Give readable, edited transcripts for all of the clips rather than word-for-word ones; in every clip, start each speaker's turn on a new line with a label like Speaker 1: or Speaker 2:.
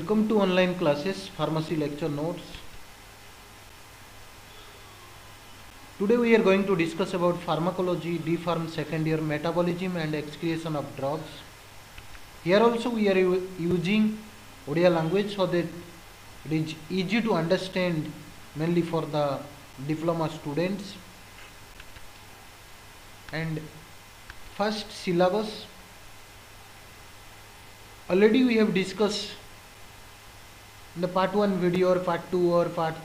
Speaker 1: Welcome to online classes, pharmacy lecture notes. Today we are going to discuss about pharmacology, D-Pharm second year, metabolism and excretion of drugs. Here also we are using Odia language so that it is easy to understand, mainly for the diploma students. And first, syllabus. Already we have discussed in the part 1 video or part 2 or part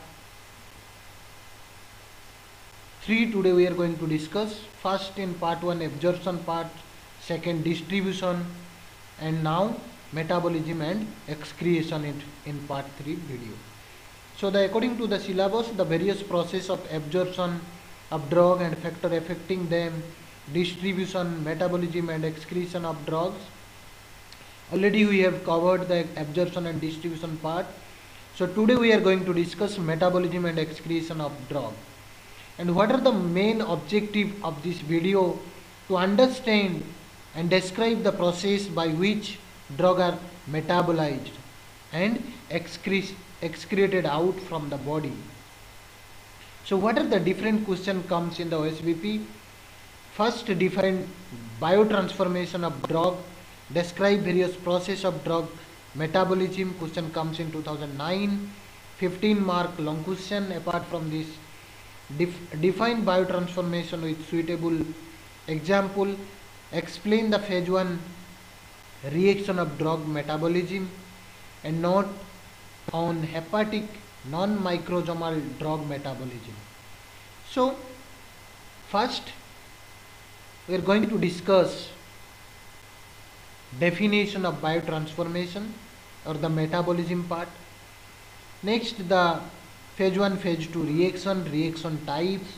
Speaker 1: 3. Today we are going to discuss first in part 1 absorption part, second distribution, and now metabolism and excretion in part 3 video. So according to the syllabus, the various process of absorption of drug and factor affecting them, distribution, metabolism and excretion of drugs. Already we have covered the absorption and distribution part. So today we are going to discuss metabolism and excretion of drug. And what are the main objective of this video? To understand and describe the process by which drugs are metabolized and excreted out from the body. So what are the different questions comes in the OSBP? First, define biotransformation of drug. Describe various process of drug metabolism. Question comes in 2009. 15 mark long question. Apart from this, define biotransformation with suitable example. Explain the phase 1 reaction of drug metabolism and note on hepatic non-microsomal drug metabolism. So first we are going to discuss definition of biotransformation or the metabolism part. Next, the phase 1, phase 2 reaction types.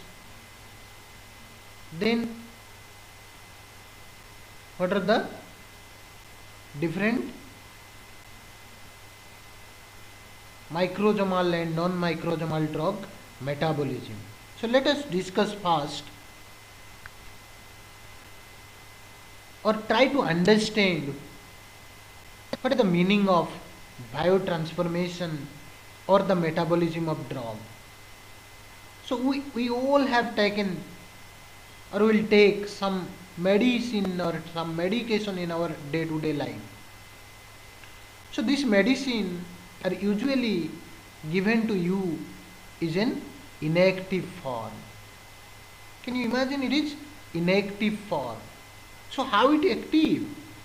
Speaker 1: Then what are the different microsomal and non-microsomal drug metabolism. So let us discuss first or try to understand what is the meaning of biotransformation or the metabolism of drug. So we all have taken or will take some medicine or some medication in our day-to-day life. So this medicine are usually given to you is an inactive form. Can you imagine it is inactive form? So how it active?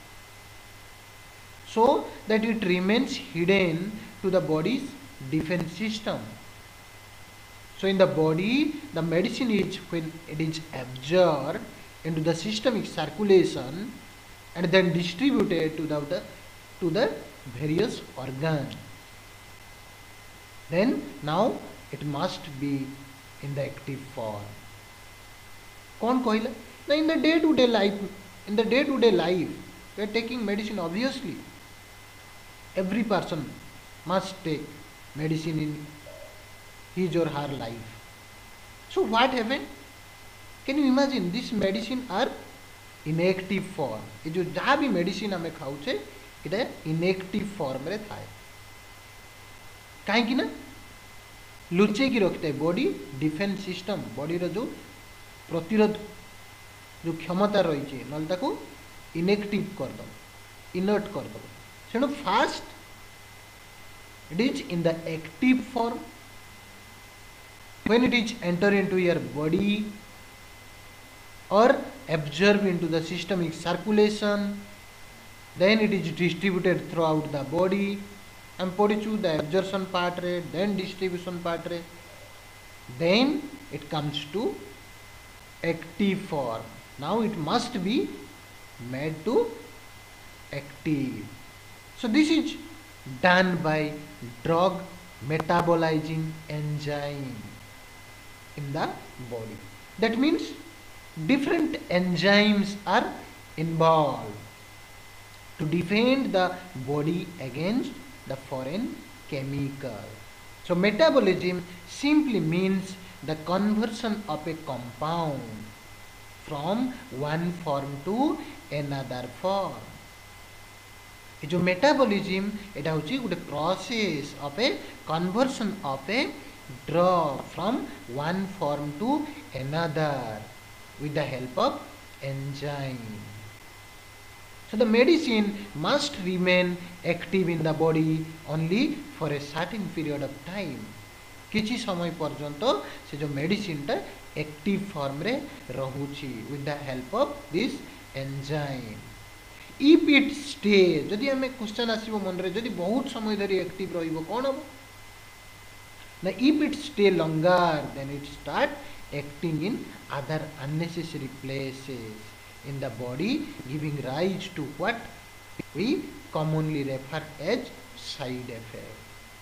Speaker 1: So that it remains hidden to the body's defense system. So in the body, the medicine is when it is absorbed into the systemic circulation and then distributed to the various organs. Then now it must be in the active form. कौन कहला? Now in the day-to-day life, we are taking medicine. Obviously, every person must take medicine in his or her life. So what happened? Can you imagine this medicine are inactive form? ये जो जहाँ भी medicine हमें खाऊचे, इधर inactive form रे था. कहीं की ना लुचे की रखते हैं बॉडी डिफेन्स सिस्टम बॉडी रो जो प्रतिरोध जो क्षमता रही है नल ताको इनएक्टिव कर दो इनर्ट कर दो सेनो first it is in the active form when it is enter into your body और absorb into the systemic circulation then it is distributed throughout the body I'm podichu the absorption part re, then distribution part re, then it comes to active form. Now it must be made to active. So this is done by drug metabolizing enzyme in the body. That means different enzymes are involved to defend the body against the foreign chemical. So metabolism simply means the conversion of a compound from one form to another form. ये जो metabolism एटा होची गुटे process of a conversion of a drug from one form to another with the help of enzyme. So the medicine must remain active in the body only for a certain period of time. किछि समय पर्यंत से जो medicine टा active form रे रहुछि with the help of this enzyme. If it stay, जदि हमें question आसीबो मन रे जदि बहुत समय धरि एक्टिव रहिबो कोन हबो ना if it stay longer then it start acting in other unnecessary places in the body giving rise to what we commonly refer as side effect.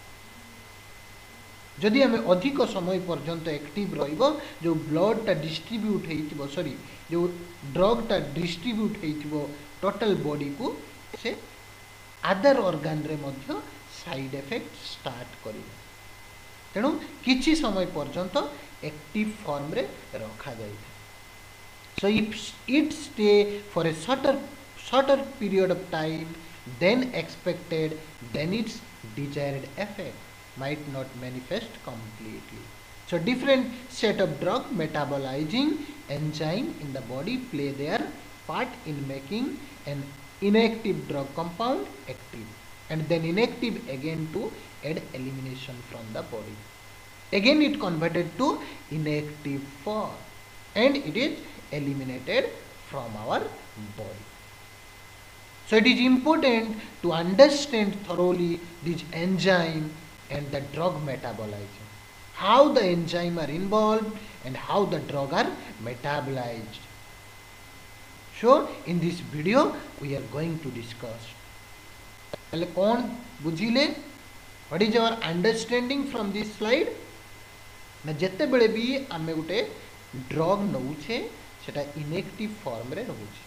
Speaker 1: जदि हमें अधिक समय पर्यंत एक्टिव रहिबो जो ब्लड टा डिस्ट्रीब्यूट हेइतिबो सॉरी जो ड्रग टा डिस्ट्रीब्यूट हेइतिबो टोटल बॉडी को से अदर ऑर्गन रे मध्य साइड इफेक्ट स्टार्ट करिबो तेणु किछि समय पर्यंत एक्टिव फॉर्म रे रखा जाय. So if it stay for a shorter period of time than expected, then its desired effect might not manifest completely. So different set of drug metabolizing enzyme in the body play their part in making an inactive drug compound active, and then inactive again to aid elimination from the body. Again it converted to inactive form and it is eliminated from our body. So it is important to understand thoroughly this enzyme and the drug metabolism, how the enzyme are involved and how the drug are metabolized. So in this video we are going to discuss. पहले कौन बुझिले? What is our understanding from this slide? ना जेते बेले भी आमे गुटे drug नउछे सेटा inactive form रे रहउछे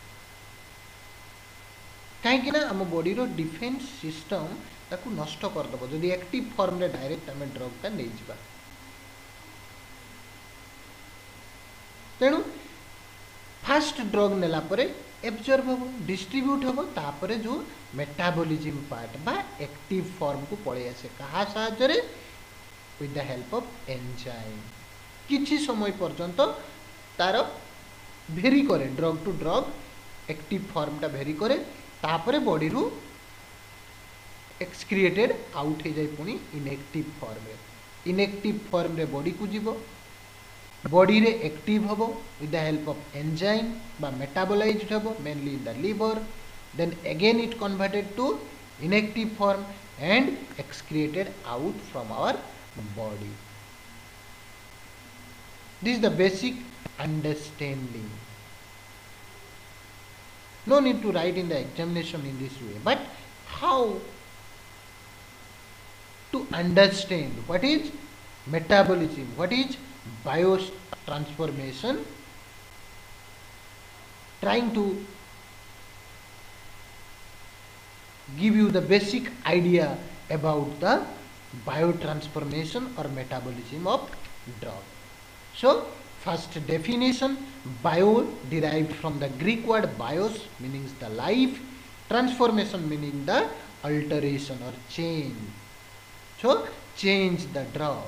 Speaker 1: काहेकि ना हम बॉडी रो डिफेंस सिस्टम ताकू नष्ट कर दबो जदी एक्टिव फॉर्म रे डायरेक्ट हमें ड्रग ता नै जिबा. तेणु फास्ट ड्रग नेला परे एब्जॉर्ब हो डिस्ट्रीब्यूट हो तापरे जो मेटाबॉलिज्म पार्ट बा एक्टिव फॉर्म को पळे आसे कहा साहाय्य रे with the help of enzyme. किछि समय पर्यंत तार भेरी करे drug to drug active form टा भेरी करे तापरे बॉडी रु एक्सक्रिएटेड आउट हे जाय पुनी इनएक्टिव फॉर्म रे. इनएक्टिव फॉर्म रे बॉडी को जीवो बॉडी रे एक्टिव हबो with the help of enzyme बा मेटाबोलाइज्ड हबो mainly in the liver, then again it converted to inactive form and excreted out from our body. This is the basic understanding. No need to write in the examination in this way, but how to understand what is metabolism, what is biotransformation, trying to give you the basic idea about the biotransformation or metabolism of drug. So first definition, bio derived from the Greek word bios meaning the life, transformation meaning the alteration or change. So change the drug.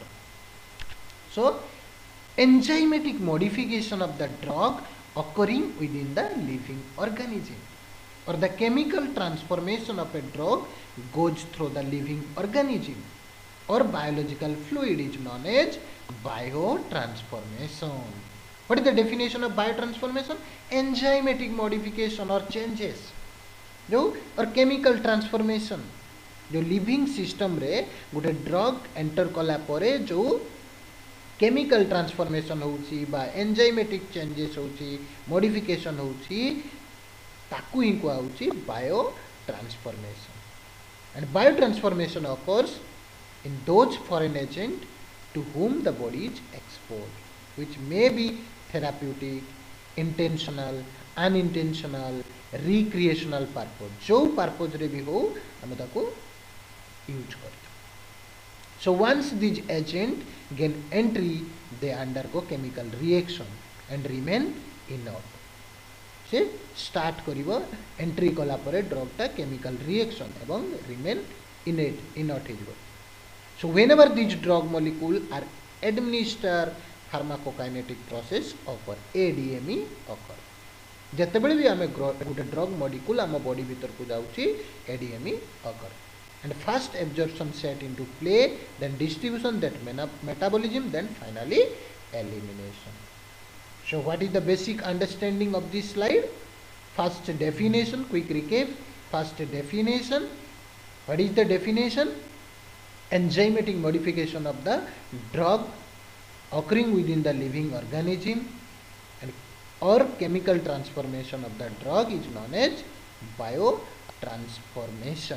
Speaker 1: So enzymatic modification of the drug occurring within the living organism, or the chemical transformation of a drug goes through the living organism or biological fluid is known as biotransformation. What is the definition of biotransformation? Enzymatic modification or changes जो और chemical transformation जो living system रे गोटे drug enter कला परे जो chemical transformation होउची बा enzymatic changes होउची modification होउची ताकू ही को आउची biotransformation. And biotransformation occurs in those foreign agents to whom the body is exposed, which may be therapeutic, intentional, unintentional, recreational purpose. जो purpose रे भी हो हम ताको use करते. So once these agents gain entry, they undergo chemical reaction and remain inert. से start करिवो entry कला परे ड्रगटा केमिकल रिएक्शन एवं रिमेन इनर्ट हो। So whenever these drug molecule are administered, pharmacokinetic process occur, ADME occur. ଯେତେବେଳେ ବି ଆମେ ଗୋଟେ drug molecule ଆମ body ଭିତରକୁ ଯାଉଛି ADME occur. And first absorption set into play, then distribution, then metabolism, then finally elimination. So what is the basic understanding of this slide? First definition, quick recap. First definition, what is the definition? Enzymatic modification of the drug occurring within the living organism and or chemical transformation of the drug is known as biotransformation.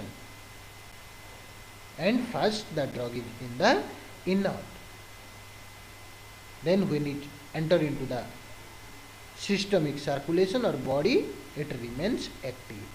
Speaker 1: And first the drug is in the inert, then when it enter into the systemic circulation or body, it remains active.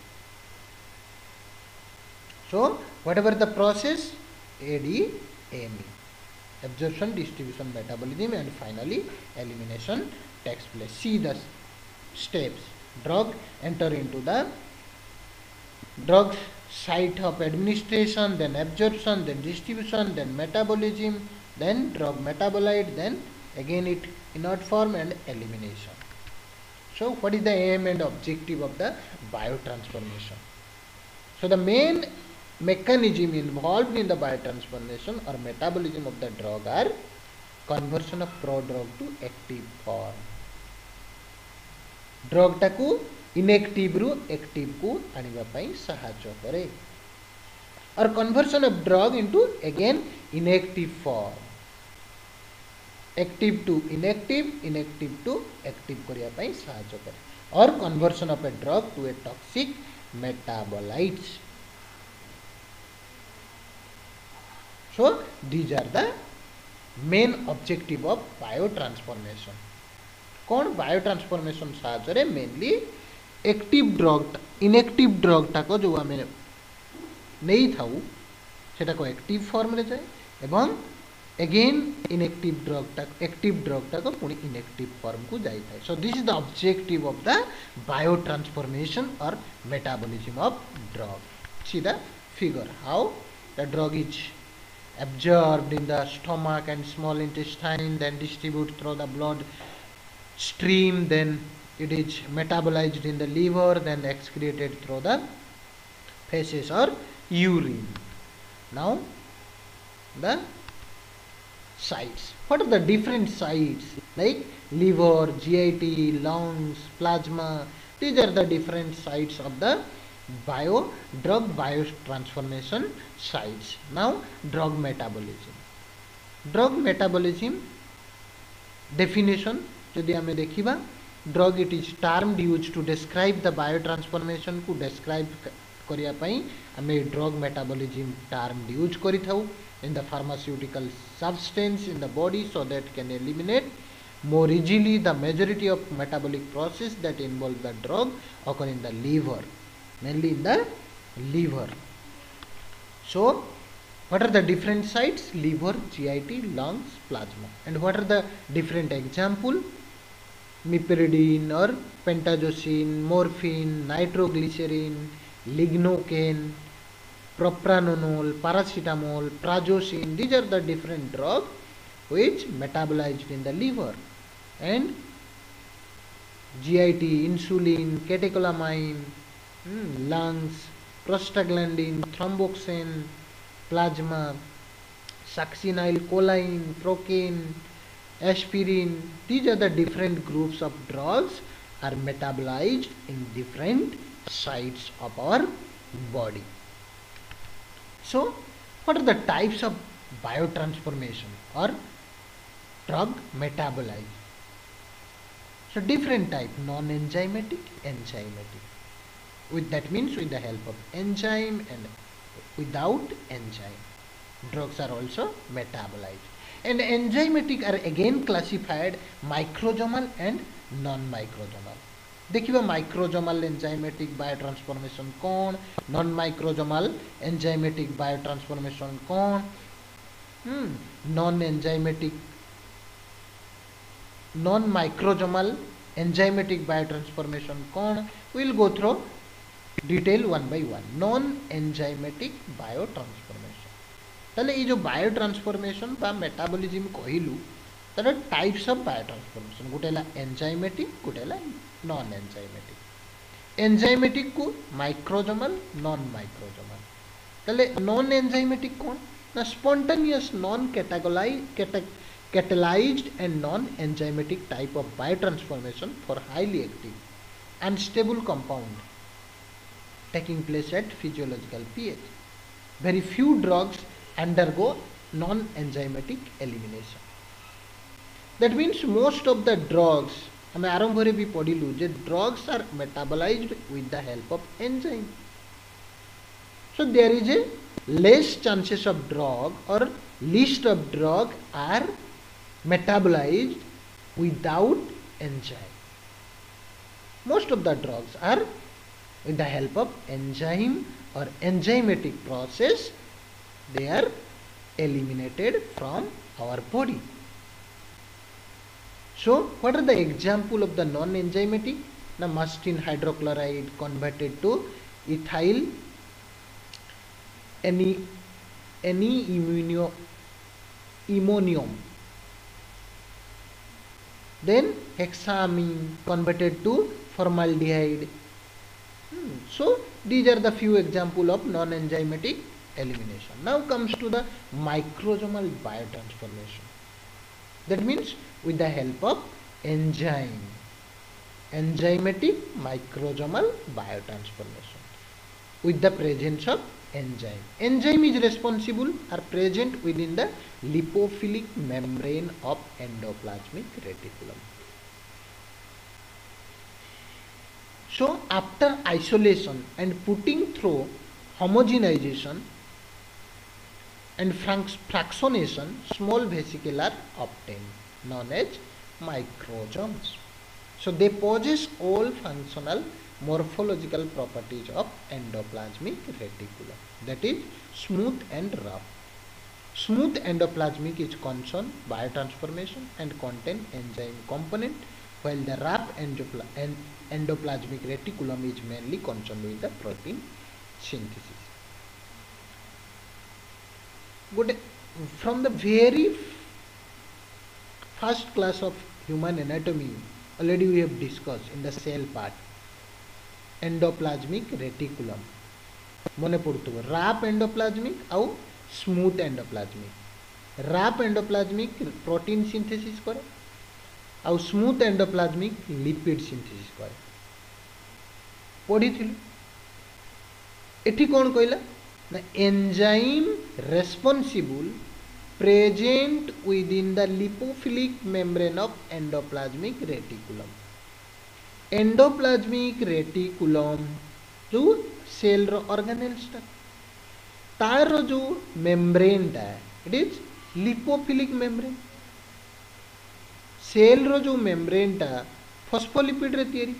Speaker 1: So whatever the process, ADME, absorption, distribution, metabolism, and finally elimination takes place. See the steps. Drug enter into the drug site of administration, then absorption, then distribution, then metabolism, then drug metabolite, then again it inert form and elimination. So what is the aim and objective of the biotransformation? So the main mechanism involved in the biotransformation or metabolism of the drug are conversion of prodrug to active form. Drug taku inactive ru active ku aniba pai sahajo kare, or conversion of drug into again inactive form, active to inactive, inactive to active kariya pai sahajo kare, or conversion of a drug to a toxic metabolites. So these are the main objective of biotransformation. कौन biotransformation साहाଯ୍य mainly active drug inactive drug टाको जो आम नहीं थाऊ सेटा को active form रे जाए एवं अगेन इनएक्टिव ड्रग टा एक्टिव ड्रग टाको पुणी इनएक्टिव फॉर्म को जाई थाए. So this is the objective of the biotransformation और metabolism of drug. See the figure how the drug is absorbed in the stomach and small intestine, then distributed through the blood stream, then it is metabolized in the liver, then excreted through the feces or urine. Now the sites. What are the different sites like liver, GIT, lungs, plasma? These are the different sites of the drug biotransformation sites. Now drug metabolism. Drug metabolism definition जदि आमे देखिबा, drug it is termed used to describe the biotransformation को describe करिया पई आमे drug metabolism term use करि थाउ in the pharmaceutical substance in the body so that can eliminate more easily the majority of metabolic process that involve the drug occur in the liver, mainly in the liver. So what are the different sites? Liver, GIT, lungs, plasma. And what are the different example? Mipridine or pentazocine, morphine, nitroglycerin, lignocaine, propranolol, paracetamol, prazosin. These are the different drugs which metabolized in the liver. And GIT, insulin, catecholamine, lungs, prostaglandin, thromboxane, plasma, succinylcholine, procaine, aspirin. These are the different groups of drugs are metabolized in different sites of our body. So what are the types of biotransformation or drug metabolized? So different type, non-enzymatic, enzymatic. With that means with the help of enzyme and without enzyme. Drugs are also metabolized. And enzymatic are again classified microsomal and non-microsomal. देखिए microsomal enzymatic biotransformation कौन, non microsomal enzymatic biotransformation कौन. Non enzymatic non microsomal enzymatic biotransformation कौन will go through detail one by one non enzymatic biotransformation ताले ये जो biotransformation बा metabolism कहलु तार टाइप्स ऑफ बायोट्रांसफॉर्मेशन गोटेला एंजाइमेटिक गोटेला नॉन एंजाइमेटिक एंजाइमेटिक को माइक्रोजोमल नॉन माइक्रोजोमल ताले नॉन एंजाइमेटिक कौन ना spontaneous non catalyzed and non-enzymatic type of biotransformation for highly active unstable compound taking place at physiological pH. Very few drugs undergo non-enzymatic elimination. That means most of the drugs हमें आरंभ रे भी पढ़िलु जे drugs are metabolized with the help of enzyme. So there is a less chances of drug or list of drug are metabolized without enzyme. Most of the drugs are with the help of enzyme or enzymatic process they are eliminated from our body. So what are the example of the non-enzymatic? The mustine hydrochloride converted to ethyl ammonium. Then hexamine converted to formaldehyde. So these are the few example of non-enzymatic elimination. Now comes to the microsomal biotransformation. That means with the help of enzyme. Enzymatic microsomal biotransformation with the presence of enzyme. Enzyme is responsible or present within the lipophilic membrane of endoplasmic reticulum. So after isolation and putting through homogenization and fractionation, small vesicles are obtained known as microsomes. So they possess all functional morphological properties of endoplasmic reticulum, that is smooth and rough. Smooth endoplasmic is concerned biotransformation and contain enzyme component, while the rough endoplasmic reticulum is mainly concerned with the protein synthesis. Good. From the very first class of human anatomy, already we have discussed in the cell part. Endoplasmic reticulum मने पड़ुथबो rough endoplasmic आउ smooth endoplasmic rough endoplasmic protein synthesis करे आउ smooth endoplasmic lipid synthesis करे पढ़िथिलु एठी कोन कहला ना enzyme responsible present within the lipophilic membrane of endoplasmic reticulum endoplasmic reticulum जो सेल रो ऑर्गेनेल तार जो मेम्ब्रेन टा it is lipophilic membrane cell रो जो मेम्ब्रेन टा फॉस्फोलिपिड रे तयारी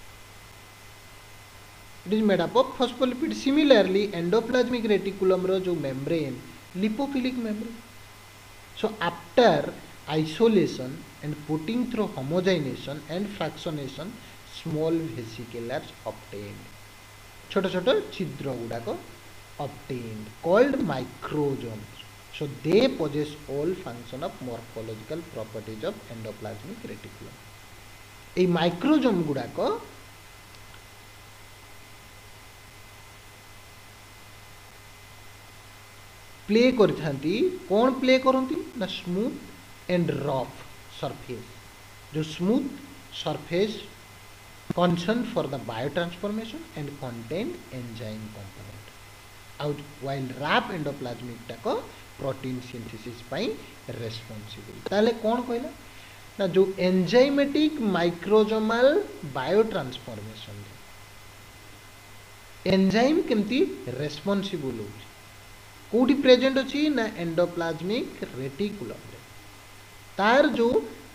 Speaker 1: it is made up of phospholipid similarly endoplasmic reticulum रो जो membrane lipophilic membrane so after isolation and putting through homogenization and fractionation small vesicles obtained छोटा छोटा छिद्र गुड़ाक obtained called microsomes. So they possess all function of morphological properties of endoplasmic reticulum. এই microsome गुड़ाक play करथांती कौन play करती ना स्मूथ एंड रफ सरफेस जो smooth surface concerned for the biotransformation and contain enzyme component out while wrap endoplasmic टाको protein synthesis पाई responsible ताले कौन कहला ना जो enzymatic microsomal biotransformation enzyme केमती responsible हो कोठी प्रेजेंट अछि ना एंडोप्लाज्मिक रेटिकुलम रे तार जो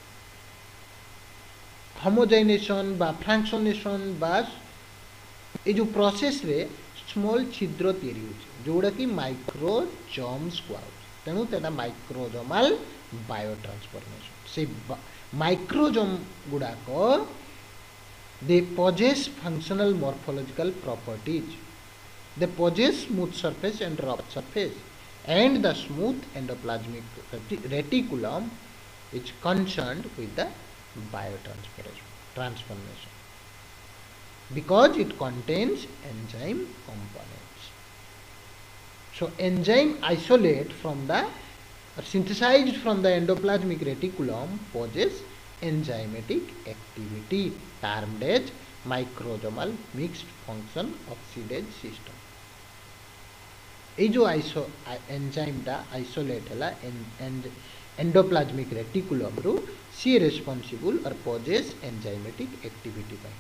Speaker 1: होमोजेनेशन बा फ्रैक्शनेशन बा ए जो प्रोसेस रे स्मॉल छिद्र तैयारी होछि जोडा कि माइक्रोजोम्स को तेणु तेना माइक्रोजोमाल बायोट्रांसफॉर्मेशन से माइक्रोजोम गुड़ाक they possess functional morphological properties. They possess smooth surface and rough surface, and the smooth endoplasmic reticulum is concerned with the transformation because it contains enzyme components. So enzyme isolate from the or synthesized from the endoplasmic reticulum possess enzymatic activity termed as microsomal mixed function oxidase system. ये जो एंजाइमटा isolate है endoplasmic reticulum रु सी responsible और possess enzymatic activity पाई.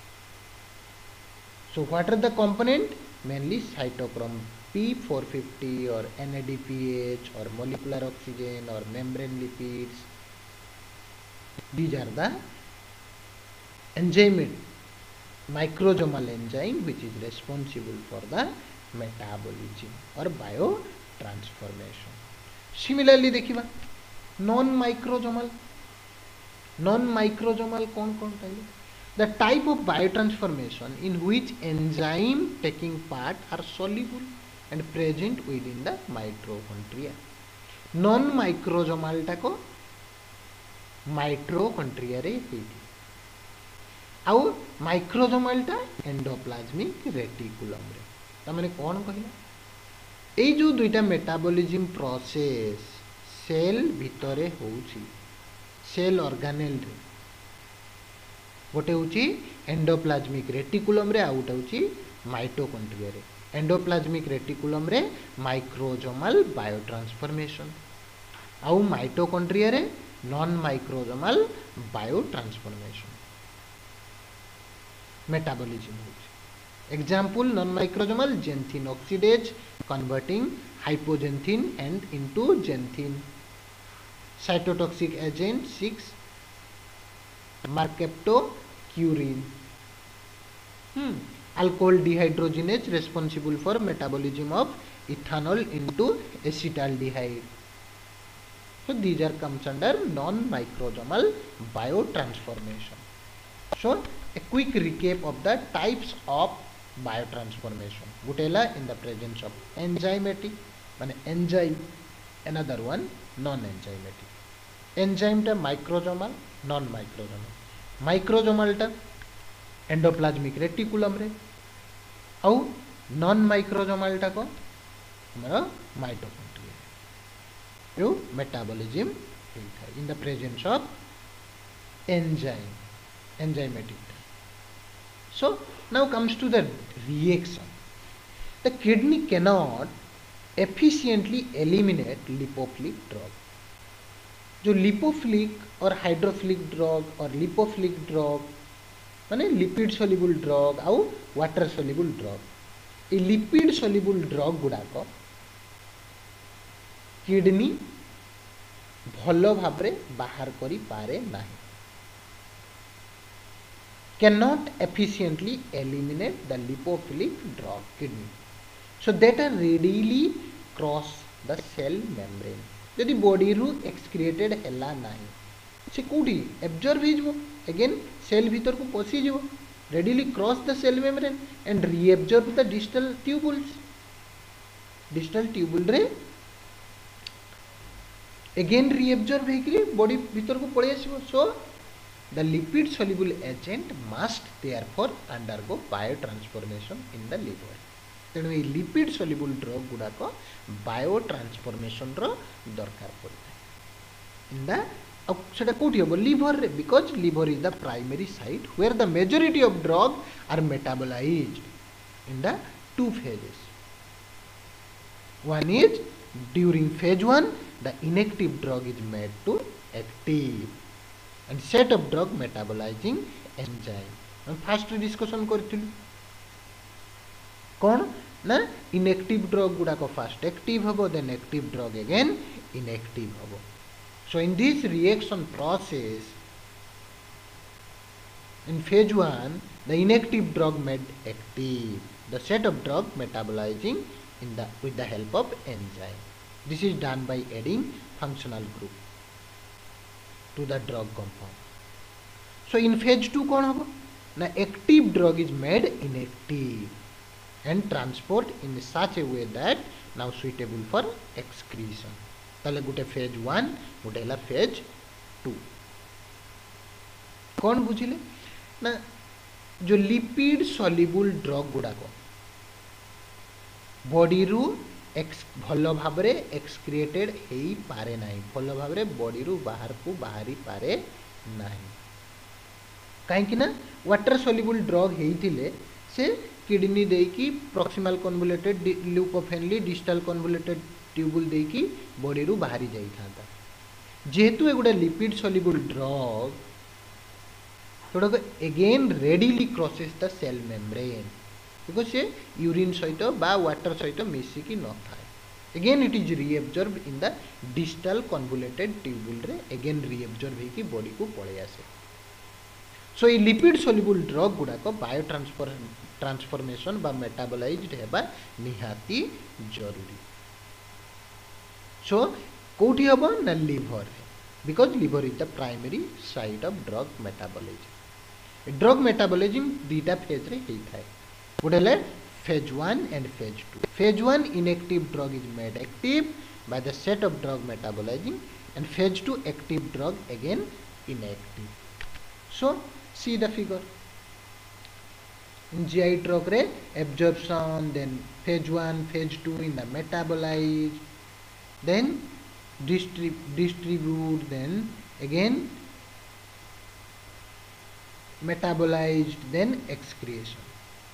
Speaker 1: So what are the component? Mainly cytochrome P450 or NADPH or molecular oxygen or membrane lipids. These are the enzyme, microsomal enzyme which is responsible for the metabolism or biotransformation. Similarly देखिबा non-microsomal कौन कौन type? The type of biotransformation in which enzyme taking part are soluble and present within the mitochondria. Non-microsomal टाको mitochondria रे होइथि आउ microsomal टा endoplasmic reticulum रे. तमने कोन कहिला ए जो दुईटा मेटाबॉलिज्म प्रोसेस सेल भितरे होउछि सेल ऑर्गेनेल रे गोटे होउछि एंडोप्लाज्मिक रेटिकुलम रे आउ गोटे होउछि माइटोकॉन्ड्रिया रे. एंडोप्लाज्मिक रेटिकुलम रे माइक्रोसोमल बायोट्रांसफॉर्मेशन आउ माइटोकॉन्ड्रिया रे नॉन माइक्रोसोमल बायोट्रांसफॉर्मेशन मेटाबॉलिज्म होउछि. Example non microsomal xanthine oxidase converting hypoxanthine and into xanthine. Cytotoxic agent 6 mercaptocurine. Alcohol dehydrogenase responsible for metabolism of ethanol into acetaldehyde. So these are comes under non-microsomal biotransformation. So a quick recap of the types of biotransformation. Gutella in the presence of enzymatic, enzyme, another one non-enzymatic. Enzyme ta microsomal, non-microsomal. Microsomal ta endoplasmic reticulum रे, आउ non-microsomal ta को हमारा mitochondria. यो metabolism in the presence of enzyme, enzymatic. So now comes to the reaction. The kidney cannot efficiently eliminate lipophilic drug. जो lipophilic और hydrophilic drug और lipophilic drug माने lipid soluble drug आउ water soluble drug. ये lipid soluble drug गुड़ाक kidney भलो भाबरे बाहर करी पारे नाही. Cannot efficiently eliminate the lipophilic drug kidney, so that are readily cross the cell membrane. यदि बॉडी रु एक्सक्रिएटेड हैला नाही से कोठी एब्जॉर्ब हिजबो अगेन सेल भीतर को पसी जिवो readily cross the cell membrane and reabsorb the distal tubules. distal tubule रे again reabsorb हेकरी बॉडी भीतर को पळे आसीबो. सो the lipid soluble agent must therefore undergo biotransformation in the liver. तेणु ये lipid soluble drug गुड़ाक biotransformation रो दरकार पड़ता in the सेटा कोठी हबो liver रे, because liver is the primary site where the majority of drug are metabolized in the two phases. One is during phase 1 the inactive drug is made to active and set of drug metabolizing enzyme. हम first discussion करथिलु कोन ना inactive drug गुडा को first active हबो then active drug again inactive हबो. So in this reaction process in phase 1 the inactive drug made active, the set of drug metabolizing in the with the help of enzyme. This is done by adding functional group. to the drug compound. So in phase 2 कौन होगा ना active drug is made inactive and transport in such a way that now suitable for excretion. ताले गुटे phase 1 गुटे हला phase 2. कौन बुझिले ना जो lipid soluble drug गुड़ाक बॉडी रु भल भाव एक्सक्रिएटेड हो पारे ना भल भाव बॉडी रु बाहर को बाहरी पारे ना कहीं वाटर सॉल्युबल ड्रग होते से किडनी देकी proximal convoluted loop of Henle distal convoluted tubule देकी बॉडी रु बाहरी जाई था जेहेतु एगुड़ा लिपिड सॉल्युबल ड्रग थोड़ा again readily crosses the cell membrane because से यूरिन सहित बा वाटर सहित मिसिकी न थाए again it is reabsorb in the distal convoluted tubule रे अगेन रीएब्जॉर्ब होगी बॉडी को पड़े आसे सो ये लिपिड सॉल्युबल ड्रग गुड़ाक बायो ट्रांसफॉर्मेशन बा मेटाबोलाइज्ड हेबा निहाती जरूरी सो कोठी हबो ना liver because liver is the primary site of drug metabolism drug metabolism दीटा फेज रे होता है गोटे है phase 1 and phase 2 phase 1 inactive drug is made active by the set of drug metabolism and phase 2 active drug again inactive so see the figure GI drug रे absorption then phase 1 phase 2 in the metabolize then distribute then again metabolized then excretion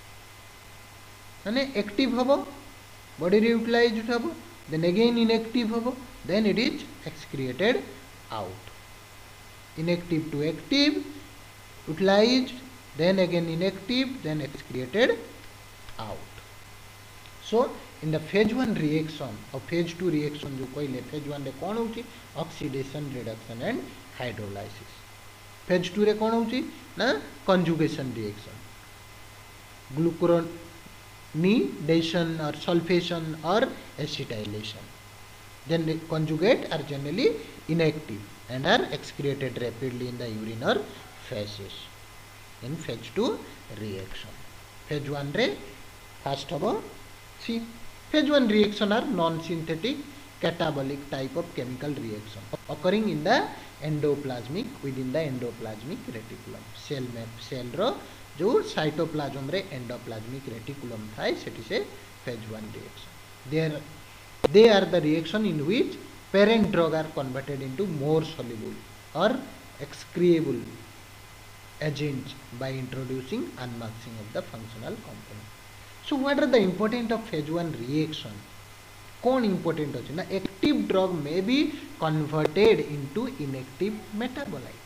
Speaker 1: माने active हबो body रे utilized हबो then again inactive हबो then it is excreted out inactive to active utilized then again inactive then excreted out so in the phase 1 reaction और phase 2 reaction जो कहले phase 1 रे कौन होची oxidation reduction and hydrolysis phase 2 रे कौन होची ना कंजुगेशन रिएक्शन ग्लूकुरोनीडेशन और सल्फेशन और acetylation then conjugate are generally inactive and are excreted rapidly in the urine or feces in phase 2 reaction phase 1 रे first हबो see phase 1 reaction are non-synthetic catabolic type of chemical reaction occurring in the endoplasmic within the endoplasmic reticulum cell रो जो cytoplasm रे endoplasmic reticulum थाए सेठी से phase 1 reaction they are the reaction in which parent drug are converted into more soluble or excreable agents by introducing unmixing of the functional component. So what are the important of phase 1 reaction? कौन important होची ना active drug may be converted into inactive metabolite.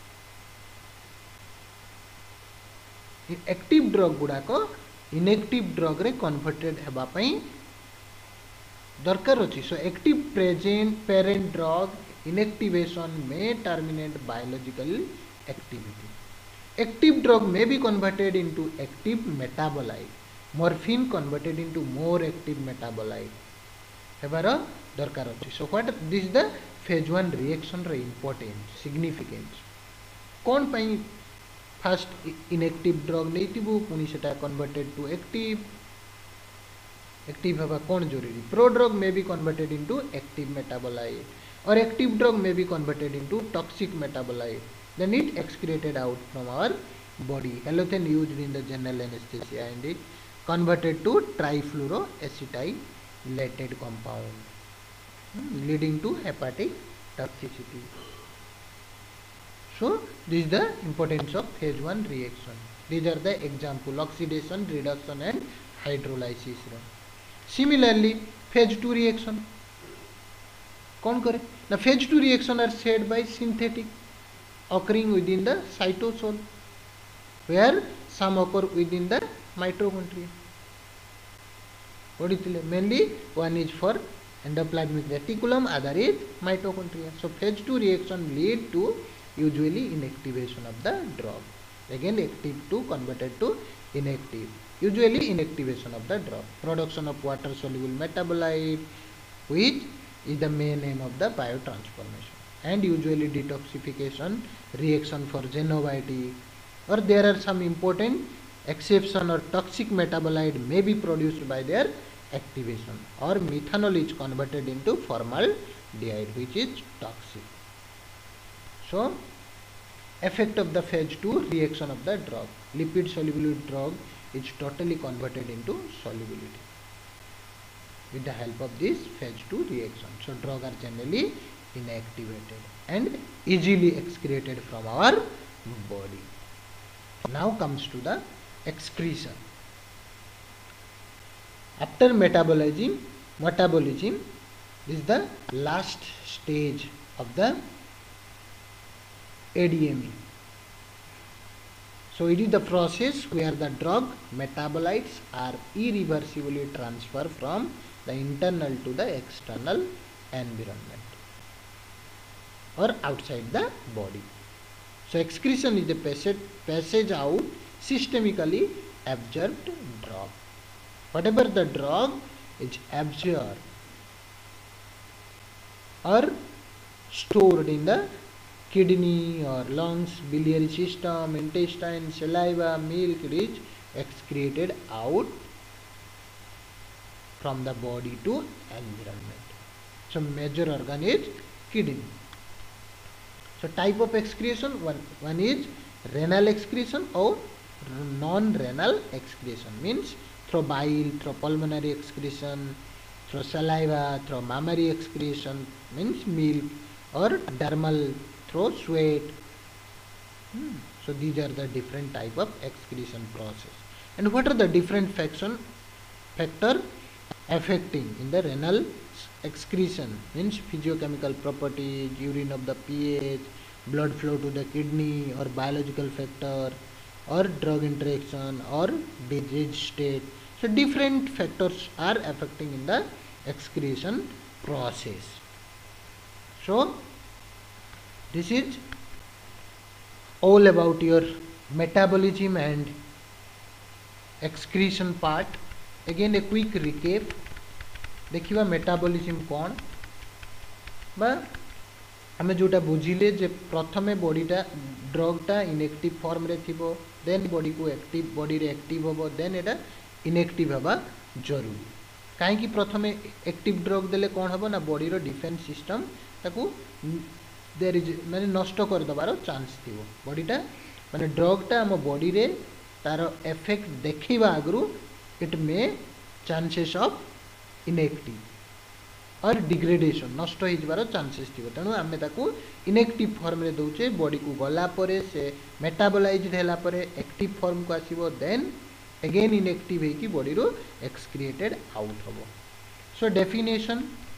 Speaker 1: active drug गुड़ा को inactive drug रे converted हेबा पई दरकार होची. So active parent drug inactivation may terminate biological activity. Active drug may be converted into active metabolite. Morphine converted into more active metabolite hebar darkar hochi. So what this is the phase 1 reaction रे importance significance कौन पाई first inactive drug नेतिबु पुनी सेटा converted to active हेबा कौन जरूरी. Prodrug may be converted into active metabolite or active drug may be converted into toxic metabolite then it excreted out from our body. Halothane used in the general anesthesia and it converted to trifluoroacetylated compound leading to hepatic toxicity. So this is the importance of phase 1 reaction. These are the example oxidation, reduction and hydrolysis. Similarly phase 2 reaction कौन करे ना phase 2 reaction are said by synthetic occurring within the cytosol where some occur within the mitochondria. Mainly one is for endoplasmic reticulum, other is mitochondria. So phase 2 reaction lead to usually inactivation of the drug. Again active to converted to inactive. Usually inactivation of the drug. Production of water soluble metabolite which is the main aim of the biotransformation. and usually detoxification reaction for xenobiotic, or there are some important exception or toxic metabolite may be produced by their activation, or methanol is converted into formaldehyde which is toxic. So effect of the phase 2 reaction of the drug, lipid soluble drug is totally converted into solubility with the help of this phase 2 reaction. So drugs are generally inactivated and easily excreted from our body. Now comes to the excretion. After metabolism, this is the last stage of the ADME. So it is the process where the drug metabolites are irreversibly transferred from the internal to the external environment or outside the body. So excretion is the passage out systemically absorbed drug. Whatever the drug is absorbed or stored in the kidney or lungs, biliary system, intestine, saliva, milk, it is excreted out from the body to environment. So major organ is kidney. So type of excretion, one is renal excretion or non-renal excretion, means through bile, through pulmonary excretion, through saliva, through mammary excretion, means milk, or dermal, through sweat. So these are the different type of excretion process. And what are the different factor affecting in the renal excretion, means physiochemical properties, urine of the pH, blood flow to the kidney, or biological factor, or drug interaction, or disease state. So different factors are affecting in the excretion process. So this is all about your metabolism and excretion part. Again a quick recap. देखिवा metabolism कौन बा आमे जोटा बुझिले जे प्रथमे बॉडीटा ड्रगटा inactive form रे थिबो, then body को active body रे एक्टिव होबो, देन एटा इनएक्टिव हबा जरूरी। काहे कि प्रथमे एक्टिव ड्रग देले कोन हबो ना बॉडी रो डिफेंस सिस्टम ताकू देयर इज माने नष्ट कर दबार चांस थिबो। बॉडीटा माने ड्रगटा हम बॉडी रे तार इफेक्ट देखिबा आगरु it may chances of inactive और डिग्रेडेशन नष्ट हो जबार चांसेस थी। तेणु आम ताकू इनएक्टिव फॉर्म रे दौचे, बॉडी को गला परे से मेटाबोलाइज्ड हैला परे एक्टिव फॉर्म को आसीबो, देन अगेन इनएक्टिव है कि बॉडी रो एक्सक्रिएटेड आउट होबो। सो डेफिनेशन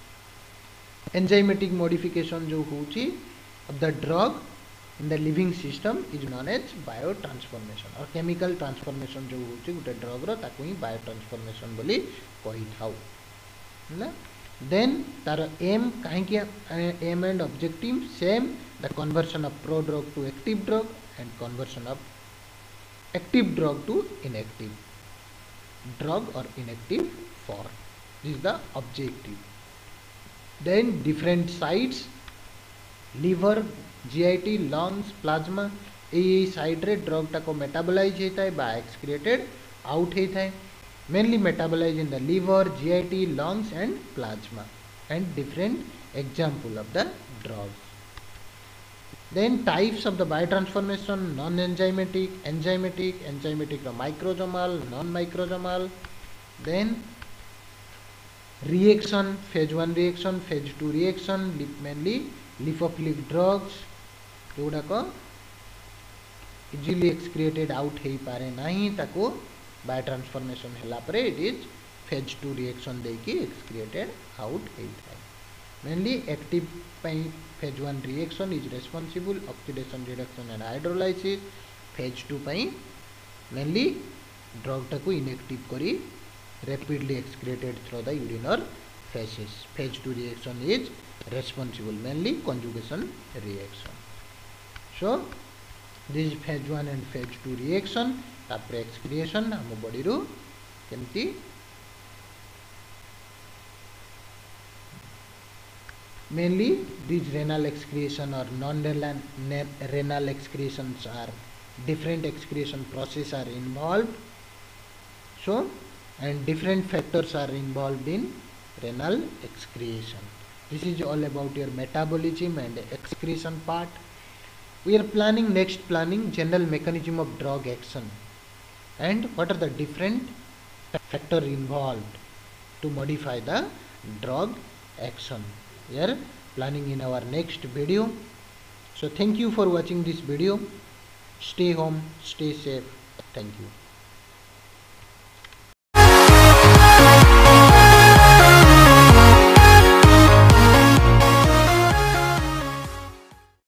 Speaker 1: एंजाइमेटिक मॉडिफिकेशन जो होची of the drug in the living system is known as biotransformation, और केमिकल ट्रांसफॉर्मेशन जो होची गोटे ड्रग रो ताकू ही बायो ट्रांसफॉर्मेशन बोली कहि थाउ। Then तार एम कहीं aim and objective same, the conversion of prodrug to active drug and conversion of active drug to inactive drug और inactive form, this is the objective. Then different sites liver, GIT, lungs, plasma, यही side रे drug टाको metabolize होता है बा एक्सक्रिएटेड out होता है, mainly metabolized in the liver, GIT, lungs and plasma, and different example of the drugs. Then types of the biotransformation: non-enzymatic, enzymatic, enzymatic microsomal, non-microsomal. Then reaction, phase 1 reaction, phase 2 reaction, mainly lipophilic drugs जोड़ाक easily excreted out हो पारे नहीं, ताको biotransformation हैला परे it is phase 2 reaction देकी excreted out होता है। मेनली एक्टिव पई phase 1 reaction is responsible oxidation reduction and hydrolysis, phase 2 पई मेनली ड्रग टाको इनएक्टिव करी rapidly excreted through the urine और faeces. Phase 2 reaction is responsible mainly conjugation reaction. So this phase 1 and phase 2 reaction तापर excretion हम body रो केमती Mainly these renal excretion or non-renal excretions are different excretion process are involved. So, and different factors are involved in renal excretion. This is all about your metabolism and excretion part. We are planning general mechanism of drug action and what are the different factors involved to modify the drug action. We are planning in our next video. So thank you for watching this video. Stay home, stay safe. Thank you.